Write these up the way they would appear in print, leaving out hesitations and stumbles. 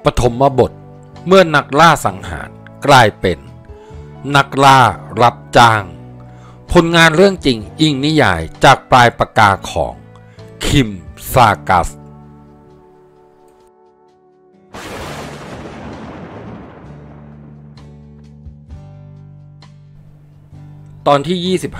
ปฐมบทเมื่อนักล่าสังหารกลายเป็นนักล่ารับจ้างผลงานเรื่องจริงอิงนิยายจากปลายปากกาของคิมซากัสตอนที่25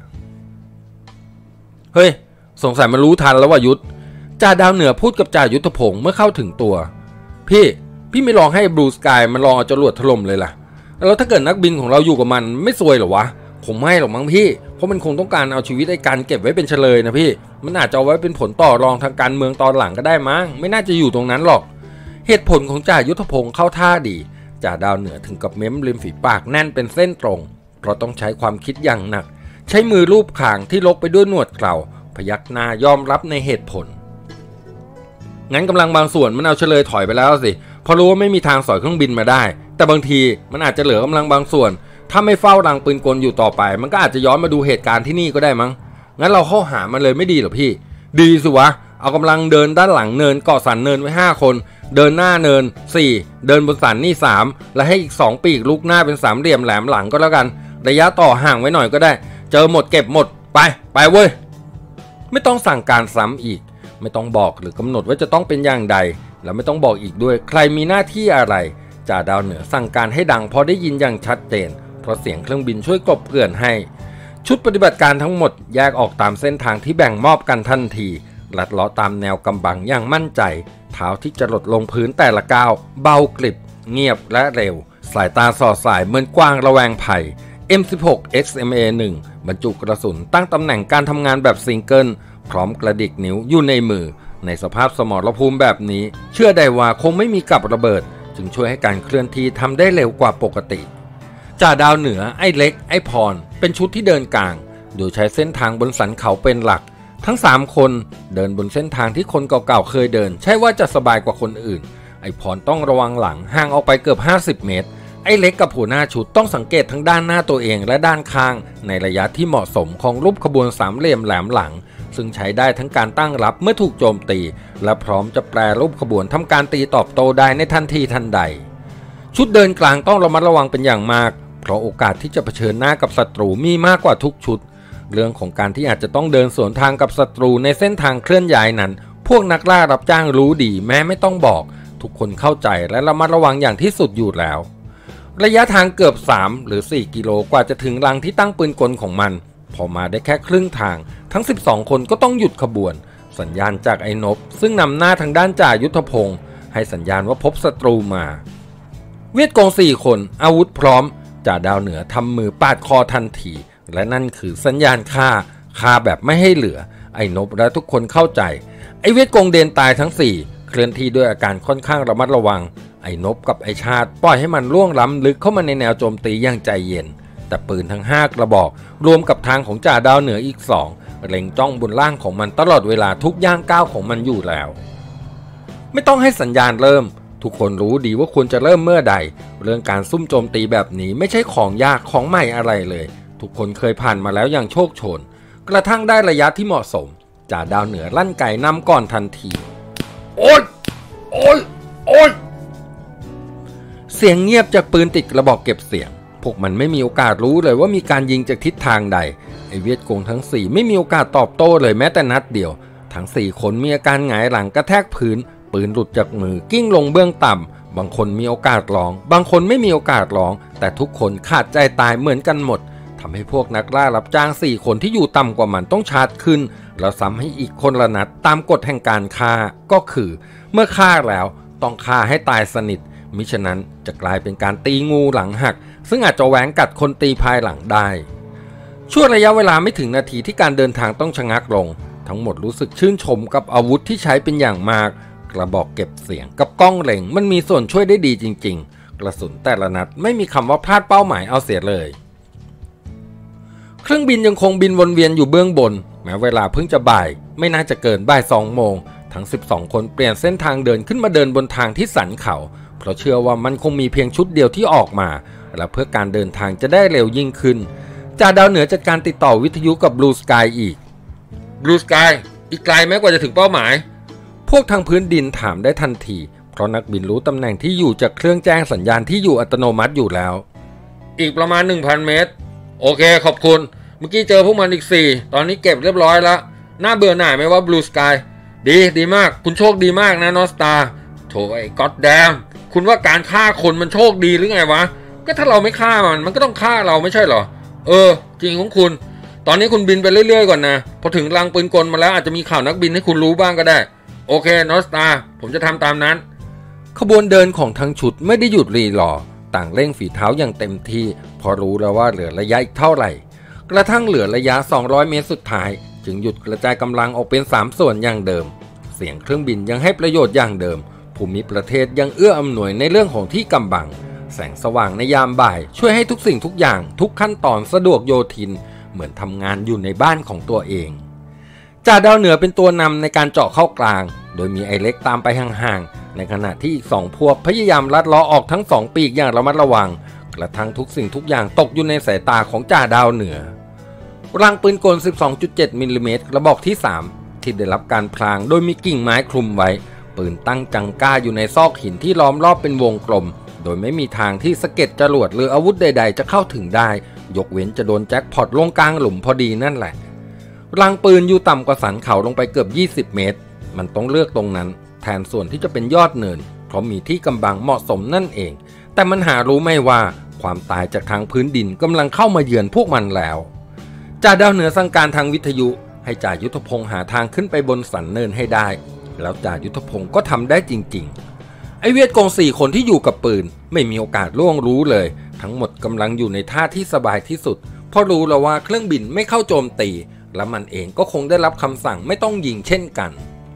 เฮ้ยสงสัยมันรู้ทันแล้วว่ายุทธจ่าดาวเหนือพูดกับจ่ายุทธพงศ์เมื่อเข้าถึงตัวพี่ไม่ลองให้บลูสกายมันลองเอาจรวดถล่มเลยล่ะแล้วถ้าเกิดนักบินของเราอยู่กับมันไม่ซวยหรอวะผมไม่หรอกมั้งพี่เพราะมันคงต้องการเอาชีวิตไอ้การเก็บไว้เป็นเฉลยนะพี่มันอาจจะเอาไว้เป็นผลต่อรองทางการเมืองตอนหลังก็ได้มั้งไม่น่าจะอยู่ตรงนั้นหรอกเหตุผลของจ่ายุทธพงศ์เข้าท่าดีจ่าดาวเหนือถึงกับเม้มริมฝีปากแน่นเป็นเส้นตรงเพราะต้องใช้ความคิดอย่างหนักใช้มือลูบคางที่ลกไปด้วยหนวดเคราพยักหน้ายอมรับในเหตุผลงั้นกำลังบางส่วนมันเอาเฉลยถอยไปแล้วสิเพราะรู้ว่าไม่มีทางสอยเครื่องบินมาได้แต่บางทีมันอาจจะเหลือกำลังบางส่วนถ้าไม่เฝ้ารังปืนกลอยู่ต่อไปมันก็อาจจะย้อนมาดูเหตุการณ์ที่นี่ก็ได้มั้งงั้นเราเข้าหามันเลยไม่ดีหรอพี่ดีสิวะเอากำลังเดินด้านหลังเนินเกาะสันเนินไว้5คนเดินหน้าเนิน4เดินบนสันนี่3และให้อีก2ปีกลุกหน้าเป็นสามเหลี่ยมแหลมหลังก็แล้วกันระยะต่อห่างไว้หน่อยก็ได้เจอหมดเก็บหมดไปเว้ยไม่ต้องสั่งการซ้ำอีกไม่ต้องบอกหรือกำหนดว่าจะต้องเป็นอย่างใดและไม่ต้องบอกอีกด้วยใครมีหน้าที่อะไรจ่าดาวเหนือสั่งการให้ดังพอได้ยินอย่างชัดเจนเพราะเสียงเครื่องบินช่วยกลบเกลื่อนให้ชุดปฏิบัติการทั้งหมดแยกออกตามเส้นทางที่แบ่งมอบกันทันทีลัดเลาะตามแนวกำบังอย่างมั่นใจเท้าที่จะหลดลงพื้นแต่ละก้าวเบากริบเงียบและเร็วสายตาสอดสายเหมือนกว้างระแวงภัย M16 XMA1 บรรจุกระสุนตั้งตำแหน่งการทำงานแบบซิงเกิลพร้อมกระดิกนิ้วอยู่ในมือในสภาพสมรภูมิแบบนี้เชื่อได้ว่าคงไม่มีกับระเบิดจึงช่วยให้การเคลื่อนที่ทำได้เร็วกว่าปกติจ่าดาวเหนือไอ้เล็กไอ้พรเป็นชุดที่เดินกลางโดยใช้เส้นทางบนสันเขาเป็นหลักทั้ง3คนเดินบนเส้นทางที่คนเก่าๆเคยเดินใช่ว่าจะสบายกว่าคนอื่นไอ้พรต้องระวังหลังห่างออกไปเกือบ50เมตรไอ้เล็กกับหัวหน้าชุดต้องสังเกตทั้งด้านหน้าตัวเองและด้านข้างในระยะที่เหมาะสมของรูปขบวนสามเหลี่ยมแหลมหลังซึ่งใช้ได้ทั้งการตั้งรับเมื่อถูกโจมตีและพร้อมจะแปรรูปขบวนทำการตีตอบโต้ได้ในทันทีทันใดชุดเดินกลางต้องระมัดระวังเป็นอย่างมากเพราะโอกาสที่จะเผชิญหน้ากับศัตรูมีมากกว่าทุกชุดเรื่องของการที่อาจจะต้องเดินสวนทางกับศัตรูในเส้นทางเคลื่อนย้ายนั้นพวกนักล่ารับจ้างรู้ดีแม้ไม่ต้องบอกทุกคนเข้าใจและระมัดระวังอย่างที่สุดอยู่แล้วระยะทางเกือบ3หรือ4กิโลกว่าจะถึงรังที่ตั้งปืนกลของมันพอมาได้แค่ครึ่งทางทั้ง12คนก็ต้องหยุดขบวนสัญญาณจากไอ้นบซึ่งนำหน้าทางด้านจ่ายุทธพงศ์ให้สัญญาณว่าพบศัตรูมาเวียดกง4คนอาวุธพร้อมจ่าดาวเหนือทำมือปาดคอทันทีและนั่นคือสัญญาณฆ่าแบบไม่ให้เหลือไอ้นบและทุกคนเข้าใจไอ้เวียดกงเดินตายทั้ง4เคลื่อนที่ด้วยอาการค่อนข้างระมัดระวังไอ้นบกับไอ้ชาติปล่อยให้มันล่วงล้ำลึกเข้ามาในแนวโจมตีอย่างใจเย็นแต่ปืนทั้ง5กระบอกรวมกับทางของจ่าดาวเหนืออีก2เล็งจ้องบนล่างของมันตลอดเวลาทุกย่างก้าวของมันอยู่แล้วไม่ต้องให้สัญญาณเริ่มทุกคนรู้ดีว่าควรจะเริ่มเมื่อใดเรื่องการซุ่มโจมตีแบบนี้ไม่ใช่ของยากของใหม่อะไรเลยทุกคนเคยผ่านมาแล้วอย่างโชคโชนกระทั่งได้ระยะที่เหมาะสมจ่าดาวเหนือลั่นไก่นำก่อนทันทีโอ๊ยเสียงเงียบจากปืนติดกระบอกเก็บเสียงพวกมันไม่มีโอกาสรู้เลยว่ามีการยิงจากทิศทางใดไอเวียดกงทั้ง4ไม่มีโอกาสตอบโต้เลยแม้แต่นัดเดียวทั้ง4คนมีอาการหงายหลังกระแทกพื้นปืนหลุดจากมือกิ้งลงเบื้องต่ำบางคนมีโอกาสร้องบางคนไม่มีโอกาสร้องแต่ทุกคนขาดใจตายเหมือนกันหมดทำให้พวกนักล่ารับจ้าง4คนที่อยู่ต่ำกว่ามันต้องชาร์จขึ้นแล้วซ้ำให้อีกคนละนัดตามกฎแห่งการฆ่าก็คือเมื่อฆ่าแล้วต้องฆ่าให้ตายสนิทมิฉะนั้นจะกลายเป็นการตีงูหลังหักซึ่งอาจจะแหวงกัดคนตีภายหลังได้ช่วงระยะเวลาไม่ถึงนาทีที่การเดินทางต้องชะงักลงทั้งหมดรู้สึกชื่นชมกับอาวุธที่ใช้เป็นอย่างมากกระบอกเก็บเสียงกับกล้องเล็งมันมีส่วนช่วยได้ดีจริงๆกระสุนแต่ละนัดไม่มีคำว่าพลาดเป้าหมายเอาเสียเลยเครื่องบินยังคงบินวนเวียนอยู่เบื้องบนแม้เวลาเพิ่งจะบ่ายไม่น่าจะเกินบ่าย2 โมงทั้ง12คนเปลี่ยนเส้นทางเดินขึ้นมาเดินบนทางที่สันเขาเพราะเชื่อว่ามันคงมีเพียงชุดเดียวที่ออกมาและเพื่อการเดินทางจะได้เร็วยิ่งขึ้นจ่าดาวเหนือจัดการติดต่อวิทยุกับบลูสกายอีกบลูสกายอีกไกลไหมกว่าจะถึงเป้าหมายพวกทางพื้นดินถามได้ทันทีเพเพราะนักบินรู้ตำแหน่งที่อยู่จากเครื่องแจ้งสัญญาณที่อยู่อัตโนมัติอยู่แล้วอีกประมาณ 1,000 เมตรโอเคขอบคุณเมื่อกี้เจอพวกมันอีก4ตอนนี้เก็บเรียบร้อยแล้วน่าเบื่อหน่ายไหมว่าบลูสกายดีมากคุณโชคดีมากนะนอสตาโถไอ้ก็อดแดมคุณว่าการฆ่าคนมันโชคดีหรือไงวะก็ถ้าเราไม่ฆ่ามันก็ต้องฆ่าเราไม่ใช่เหรอจริงของคุณตอนนี้คุณบินไปเรื่อยๆก่อนนะพอถึงรังปืนกลมาแล้วอาจจะมีข่าวนักบินให้คุณรู้บ้างก็ได้โอเคนอสตาผมจะทำตามนั้นขบวนเดินของทั้งชุดไม่ได้หยุดรีรอต่างเร่งฝีเท้าอย่างเต็มที่พอรู้แล้วว่าเหลือระยะอีกเท่าไหร่กระทั่งเหลือระยะ200 เมตรสุดท้ายจึงหยุดกระจายกำลังออกเป็น3ส่วนอย่างเดิมเสียงเครื่องบินยังให้ประโยชน์อย่างเดิมภูมิประเทศยังเอื้ออำนวยในเรื่องของที่กำบังแสงสว่างในยามบ่ายช่วยให้ทุกสิ่งทุกอย่างทุกขั้นตอนสะดวกโยทินเหมือนทำงานอยู่ในบ้านของตัวเองจ่าดาวเหนือเป็นตัวนำในการเจาะเข้ากลางโดยมีไอเล็กตามไปห่างๆในขณะที่อีก2พวกพยายามลัดล้อออกทั้ง2ปีกอย่างระมัดระวังกระทั่งทุกสิ่งทุกอย่างตกอยู่ในสายตาของจ่าดาวเหนือรังปืนกล 12.7 มิลลิเมตรกระบอกที่3ที่ได้รับการพรางโดยมีกิ่งไม้คลุมไว้ปืนตั้งจังก้าอยู่ในซอกหินที่ล้อมรอบเป็นวงกลมโดยไม่มีทางที่สะเก็ดจรวดหรืออาวุธใดๆจะเข้าถึงได้ยกเว้นจะโดนแจ็คพอตลงกลางหลุมพอดีนั่นแหละรังปืนอยู่ต่ำกว่าสันเขาลงไปเกือบ20 เมตรมันต้องเลือกตรงนั้นแทนส่วนที่จะเป็นยอดเนินเพราะมีที่กำบังเหมาะสมนั่นเองแต่มันหารู้ไม่ว่าความตายจากทางพื้นดินกำลังเข้ามาเยือนพวกมันแล้วจ่าดาวเหนือสั่งการทางวิทยุให้จ่ายุทธพงษ์หาทางขึ้นไปบนสันเนินให้ได้แล้วจ่ายุทธพงษ์ก็ทำได้จริงๆไอเวียดกง4 คนที่อยู่กับปืนไม่มีโอกาสล่วงรู้เลยทั้งหมดกำลังอยู่ในท่าที่สบายที่สุดเพราะรู้แล้วว่าเครื่องบินไม่เข้าโจมตีและมันเองก็คงได้รับคำสั่งไม่ต้องยิงเช่นกัน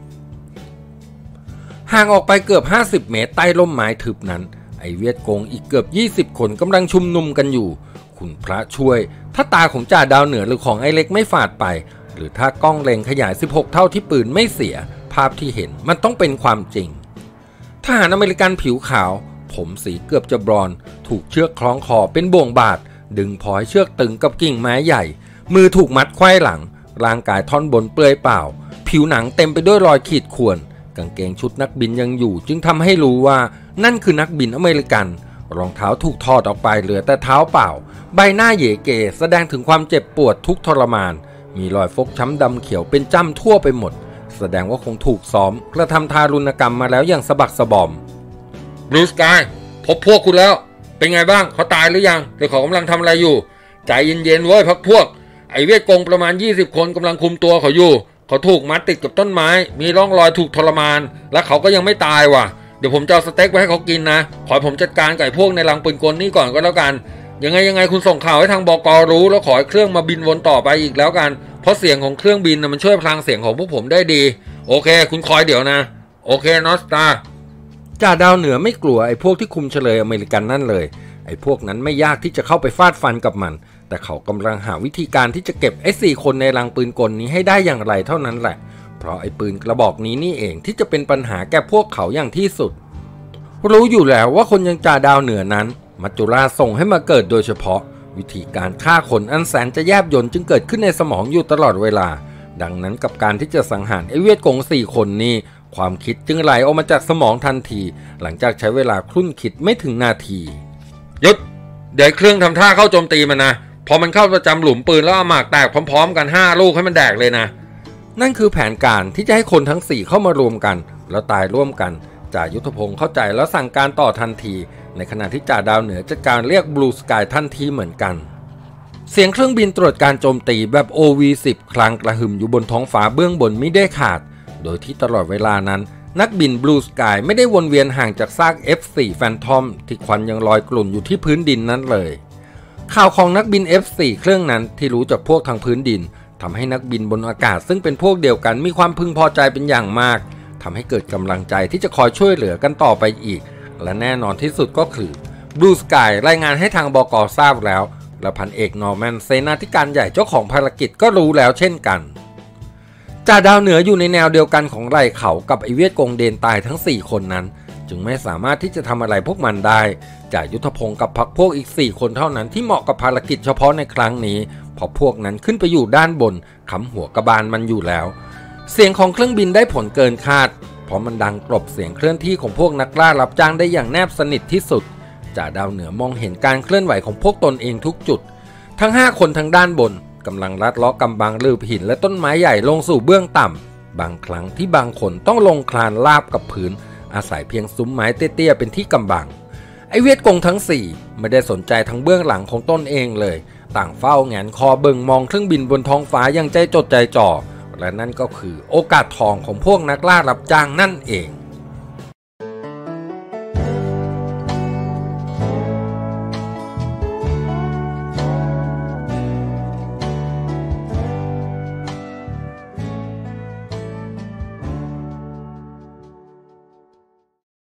ห่างออกไปเกือบ50 เมตรใต้ร่มไม้ทึบนั้นไอเวียดกงอีกเกือบ20 คนกำลังชุมนุมกันอยู่คุณพระช่วยถ้าตาของจ่าดาวเหนือหรือของไอเล็กไม่ฝาดไปหรือถ้ากล้องเล็งขยาย16 เท่าที่ปืนไม่เสียภาพที่เห็นมันต้องเป็นความจริงทหารอเมริกันผิวขาวผมสีเกือบจะบรอนซ์ถูกเชือกคล้องคอเป็นบ่วงบาดดึงพอให้เชือกตึงกับกิ่งไม้ใหญ่มือถูกมัดไขว้หลังร่างกายท่อนบนเปลือยเปล่าผิวหนังเต็มไปด้วยรอยขีดข่วนกางเกงชุดนักบินยังอยู่จึงทำให้รู้ว่านั่นคือนักบินอเมริกันรองเท้าถูกถอดออกไปเหลือแต่เท้าเปล่าใบหน้าเหย่เกแสดงถึงความเจ็บปวดทุกทรมานมีรอยฟกช้ำดำเขียวเป็นจ้ำทั่วไปหมดแสดงว่าคงถูกซ้อมกระทำทารุณกรรมมาแล้วอย่างสะบักสะบอมบลูสกายพบพวกคุณแล้วเป็นไงบ้างเขาตายหรือยังหรือเขากำลังทำอะไรอยู่ใจเย็นๆเว้ยพักพวกไอเวียดกงประมาณ20 คนกำลังคุมตัวเขาอยู่เขาถูกมัดติดกับต้นไม้มีร่องรอยถูกทรมานและเขาก็ยังไม่ตายว่ะเดี๋ยวผมจะเอาสเต็กไว้ให้เขากินนะขอผมจัดการไก่พวกในรังปืนกลนี่ก่อนก็แล้วกันยังไงคุณส่งข่าวให้ทางบก.รู้แล้วขอให้เครื่องมาบินวนต่อไปอีกแล้วกันเพราะเสียงของเครื่องบินมันช่วยพลางเสียงของพวกผมได้ดีโอเคคุณคอยเดี๋ยวนะโอเคนอสตาจ่าดาวเหนือไม่กลัวไอ้พวกที่คุมเฉลยอเมริกันนั่นเลยไอ้พวกนั้นไม่ยากที่จะเข้าไปฟาดฟันกับมันแต่เขากำลังหาวิธีการที่จะเก็บไอ้4 คนในรังปืนกลนี้ให้ได้อย่างไรเท่านั้นแหละเพราะไอ้ปืนกระบอกนี้นี่เองที่จะเป็นปัญหาแก่พวกเขาอย่างที่สุดรู้อยู่แล้วว่าคนยังจ่าดาวเหนือนั้นมัจจุราชส่งให้มาเกิดโดยเฉพาะวิธีการฆ่าคนอันแสนจะแยบยลจึงเกิดขึ้นในสมองอยู่ตลอดเวลาดังนั้นกับการที่จะสังหารไอ้เวียดกง4 คนนี้ความคิดจึงไหลออกมาจากสมองทันทีหลังจากใช้เวลาครุ่นคิดไม่ถึงนาทีหยุดเดี๋ยวเครื่องทำท่าเข้าโจมตีมันนะพอมันเข้าประจำหลุมปืนแล้วเอาหมากแตกพร้อมๆกัน5 ลูกให้มันแดกเลยนะนั่นคือแผนการที่จะให้คนทั้ง4เข้ามารวมกันแล้วตายร่วมกันจ่ายุทธพงศ์เข้าใจแล้วสั่งการต่อทันทีในขณะที่จ่าดาวเหนือจัดการเรียกบลูสกายทันทีเหมือนกันเสียงเครื่องบินตรวจการโจมตีแบบ OV-10 คลางกระหึ่มอยู่บนท้องฟ้าเบื้องบนไม่ได้ขาดโดยที่ตลอดเวลานั้นนักบินบลูสกายไม่ได้วนเวียนห่างจากซาก F4 Phantom ที่ควันยังลอยกลุ่นอยู่ที่พื้นดินนั้นเลยข่าวของนักบิน F4 เครื่องนั้นที่รู้จากพวกทางพื้นดินทำให้นักบินบนอากาศซึ่งเป็นพวกเดียวกันมีความพึงพอใจเป็นอย่างมากทำให้เกิดกำลังใจที่จะคอยช่วยเหลือกันต่อไปอีกและแน่นอนที่สุดก็คือบลูสกายรายงานให้ทางบก.ทราบแล้วและพันเอกนอร์แมนเสนาธิการใหญ่เจ้าของภารกิจก็รู้แล้วเช่นกันจ่าดาวเหนืออยู่ในแนวเดียวกันของไหล่เขากับไอเวียดกงเดนตายทั้ง4 คนนั้นจึงไม่สามารถที่จะทำอะไรพวกมันได้จ่ายุทธพงศ์กับพรรคพวกอีก4 คนเท่านั้นที่เหมาะกับภารกิจเฉพาะในครั้งนี้เพราะพวกนั้นขึ้นไปอยู่ด้านบนค้ำหัวกระบาลมันอยู่แล้วเสียงของเครื่องบินได้ผลเกินคาดเพราะมันดังกลบเสียงเคลื่อนที่ของพวกนักล่ารับจ้างได้อย่างแนบสนิทที่สุดจ่าดาวเหนือมองเห็นการเคลื่อนไหวของพวกตนเองทุกจุดทั้ง5คนทางด้านบนกำลังลัดเลาะกำบังลืบหินและต้นไม้ใหญ่ลงสู่เบื้องต่ำบางครั้งที่บางคนต้องลงคลานราบกับพื้นอาศัยเพียงซุ้มไม้เตี้ยๆเป็นที่กำบังไอเวียดกงทั้ง4ไม่ได้สนใจทั้งเบื้องหลังของตนเองเลยต่างเฝ้าแงนคอเบิ่งมองเครื่องบินบนท้องฟ้าอย่างใจจดใจจ่อและนั่นก็คือโอกาสทองของพวกนักล่ารับจ้างนั่นเอง